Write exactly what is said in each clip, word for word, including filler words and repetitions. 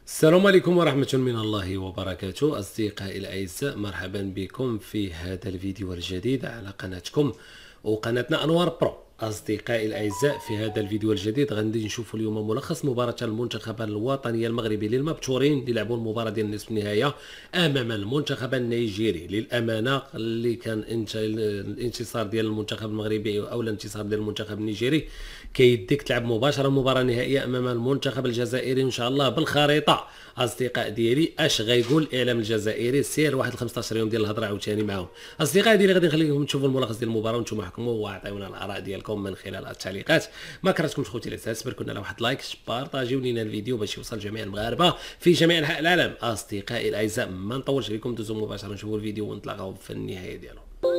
السلام عليكم ورحمة من الله وبركاته. أصدقائي الأعزاء، مرحبا بكم في هذا الفيديو الجديد على قناتكم وقناتنا أنوار برو. أصدقائي الأعزاء، في هذا الفيديو الجديد غادي نشوفوا اليوم ملخص مباراة المنتخب الوطني المغربي للمبتورين اللي لعبوا المباراة ديال نصف النهائية أمام المنتخب النيجيري. للأمانة اللي كان الانتصار ديال المنتخب المغربي أو الانتصار ديال المنتخب النيجيري كيديك تلعب مباشرة مباراة نهائية أمام المنتخب الجزائري إن شاء الله بالخريطة. اصدقاء ديالي اش غايقول الاعلام الجزائري؟ سير واحد خمسطاش يوم ديال الهضره عاوتاني معاهم. اصدقائي ديالي غادي نخليكم تشوفوا الملخص ديال المباراه وانتم حكموا واعطيونا الاراء ديالكم من خلال التعليقات. ما كرهتكمش خوتي الاساس، بركونا على واحد لايك، بارطاجيو لينا الفيديو باش يوصل جميع المغاربه في جميع انحاء العالم. اصدقائي الاعزاء، ما نطولش عليكم، دوزوا مباشره نشوفوا الفيديو ونتلاقاو في النهايه ديالو.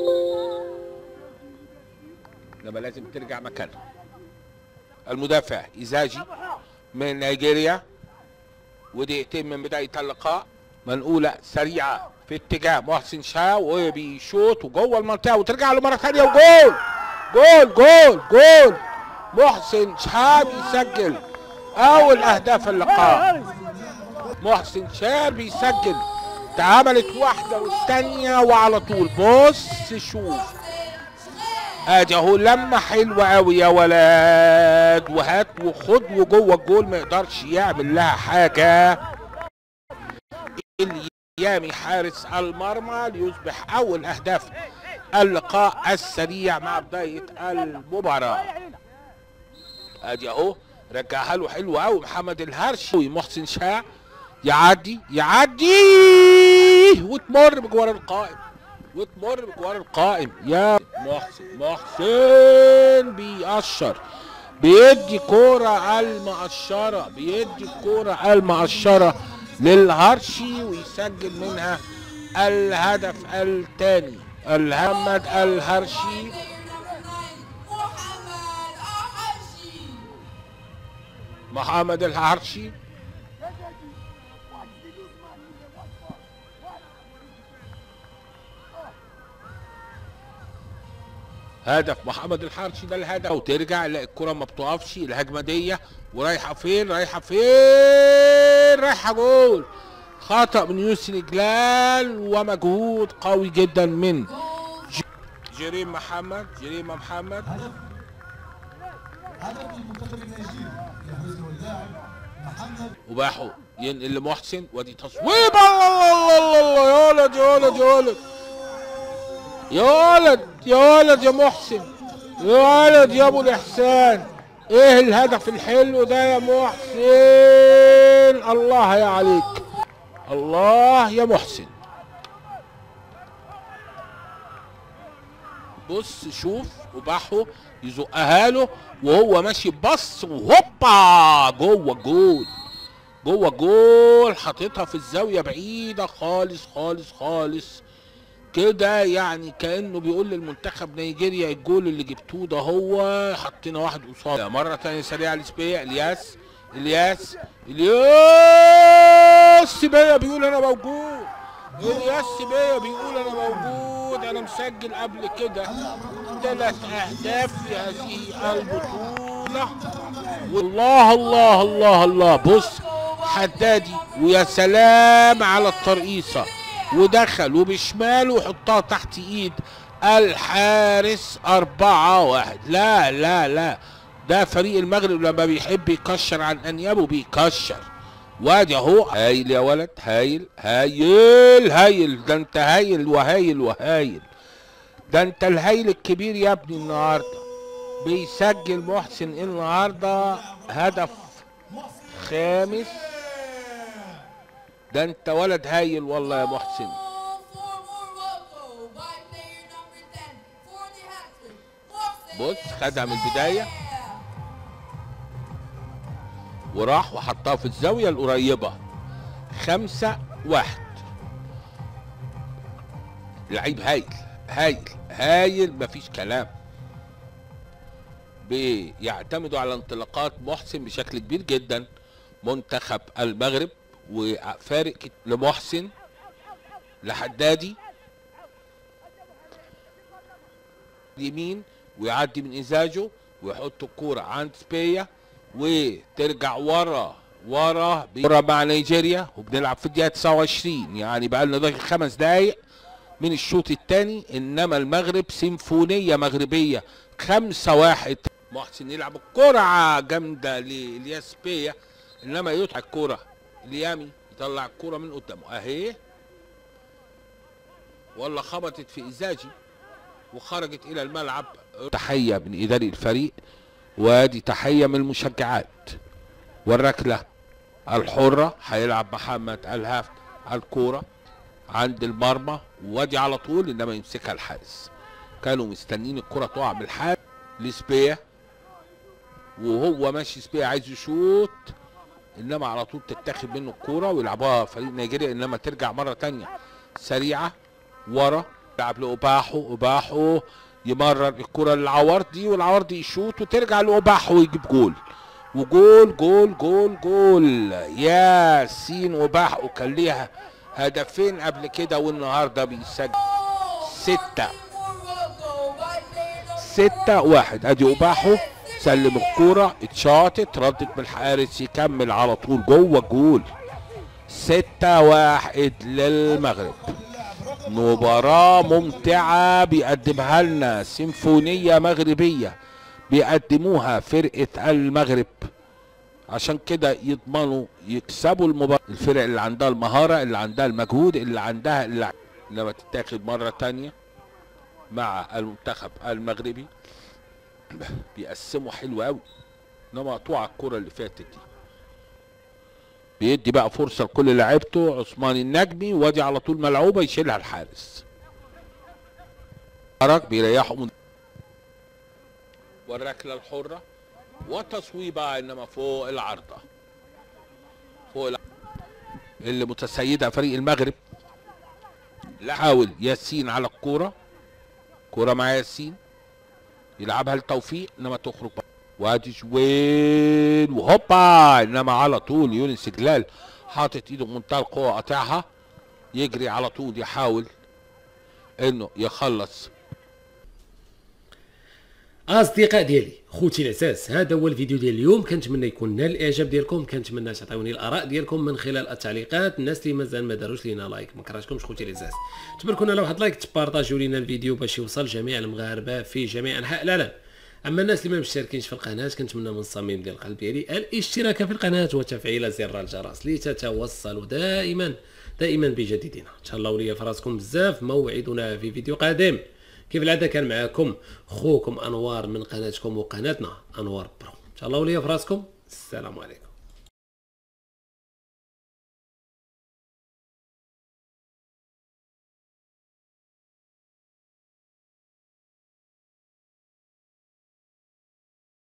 لما لازم ترجع مكانها. المدافع إيزاجي من نيجيريا، ودقيقتين من بداية اللقاء. منقولة سريعة في اتجاه محسن شاه وبيشوط وجوه المنطقة وترجع له مرة ثانية وجول جول جول جول. محسن شاه بيسجل أول أهداف اللقاء. محسن شاه بيسجل، اتعملت واحدة والثانية وعلى طول. بص شوف ادي اهو لمه حلوه قوي يا ولاد، وهات وخد وجوه الجول، ما يقدرش يعمل لها حاجه. اليامي حارس المرمى ليصبح اول اهداف اللقاء السريع مع بدايه المباراه. ادي اهو رجعها له حلو قوي محمد الهرشي. محسن شاه يعدي يعدي وتمر بجوار القائم وتمر بجوار القائم. يا محسن محسن بيقشر، بيدي كورة المقشرة، بيدي الكورة المقشرة للهرشي ويسجل منها الهدف الثاني. محمد الهرشي محمد الهرشي هدف محمد الحرشي، ده الهدف. وترجع لا الكره ما بتقفش، الهجمه دي ورايحه فين رايحه فين رايحه جول. خطا من يسري جلال ومجهود قوي جدا من جريم محمد جريم محمد. وباحوا ينقل لمحسن، وادي تصويب. الله الله الله يا ولد يا ولد يا ولد يا ولد يا ولد يا محسن، يا ولد يا ابو الاحسان. ايه الهدف الحلو ده يا محسن؟ الله يا عليك، الله يا محسن. بص شوف، وباحه يزقها له وهو ماشي، بص وهوبا جوه الجول جوه الجول. حاططها في الزاويه بعيده خالص خالص خالص كده، يعني كأنه بيقول للمنتخب نيجيريا الجول اللي جبتوه ده هو حطينا واحد قصاد. مرة تانية سريعة لسبيا. الياس الياس الياس سبيا بيقول انا موجود. الياس سبيا بيقول انا موجود، انا مسجل قبل كده ثلاث اهداف في هذه البطولة. والله الله الله الله. بص حدادي، ويا سلام على الترقيصة، ودخل وبشماله وحطها تحت ايد الحارس. أربعة واحد. لا لا لا، ده فريق المغرب لما بيحب يكشر عن انيابه بيكشر. وادي اهو هايل يا ولد، هايل هايل هايل. ده انت هايل وهايل وهايل، ده انت الهايل الكبير يا ابني. النهارده بيسجل محسن النهارده هدف خامس. ده انت ولد هايل والله يا محسن. بص خدها من البداية وراح وحطها في الزاوية القريبة. خمسة واحد. لعيب هايل هايل هايل، مفيش كلام. بيعتمدوا على انطلاقات محسن بشكل كبير جدا منتخب المغرب، وفارق لمحسن لحدادي يمين، ويعدي من إزاجه ويحط الكورة عند سبيا وترجع ورا ورا ورا مع نيجيريا، وبنلعب في الدقيقه تسعة وعشرين، يعني بقى لنا دقيقه خمس دقائق من الشوط الثاني. انما المغرب سيمفونيه مغربيه خمسة واحد. محسن يلعب الكرة جامده لإلياس بيا، انما يطلع الكرة ليامي، يطلع الكرة من قدامه اهي، ولا خبطت في ازاجي وخرجت الى الملعب. تحيه من اداري الفريق، وادي تحيه من المشجعات. والركله الحره هيلعب محمد الهافت الكوره عند المرمى، وادي على طول انما يمسكها الحارس. كانوا مستنيين الكره تقع من الحارس لسبيا، وهو ماشي سبيا عايز يشوط، انما على طول تتاخد منه الكوره ويلعبوها فريق نيجيريا، انما ترجع مره ثانيه سريعه ورا. يلعب لاوباحو، اوباحو يمرر الكره للعوردي، والعوردي يشوط وترجع لاوباحو ويجيب جول، وجول جول جول جول. ياسين اوباحو كان ليها هدفين قبل كده، والنهارده بيسجل ستة ستة واحد. ادي اوباحو سلم الكوره، اتشاطت، ردت بالحارس، يكمل على طول جوه الجول. ستة واحد للمغرب. مباراة ممتعة بيقدمها لنا سيمفونية مغربية، بيقدموها فرقة المغرب، عشان كده يضمنوا يكسبوا المباراة. الفرق اللي عندها المهارة، اللي عندها المجهود، اللي عندها اللي لما تتاخد مرة تانية مع المنتخب المغربي بيقسموا حلو قوي، انما مقطوعة الكرة اللي فاتت دي. بيدي بقى فرصة لكل لعيبته. عثمان النجمي، وادي على طول ملعوبة يشيلها الحارس. حرك بيريحوا من والركلة الحرة وتصويبة، انما فوق العارضة، فوق العارضة اللي متسيدة فريق المغرب. لا حاول ياسين على الكورة، كورة مع ياسين يلعبها لتوفيق، انما تخرج بقى. وادي جوين وهوبا، انما على طول يونس جلال حاطط ايده بمنتهى القوه، قاطعها، يجري على طول يحاول انه يخلص. اصدقاء ديالي، خوتي العزاز، هذا هو الفيديو ديال اليوم. كنتمنى يكون نال الاعجاب ديالكم، كنتمنى تعطيوني الاراء ديالكم من خلال التعليقات. الناس اللي مازال ما داروش لينا لايك، ما كرهتكمش خوتي العزاز، تباركونا على واحد اللايك، تبارطاجيو لينا الفيديو باش يوصل جميع المغاربه في جميع انحاء العالم. اما الناس اللي ما مشتركينش في القناه، كنتمنى من الصميم ديال القلب ديالي الاشتراك في القناه وتفعيل زر الجرس لتتوصلوا دائما دائما بجديدنا. تهلاو ليا في راسكم بزاف. موعدنا في فيديو قادم. كيف العاده كان معكم خوكم انوار من قناتكم وقناتنا انوار برو. تهلاو ليا في راسكم. السلام عليكم.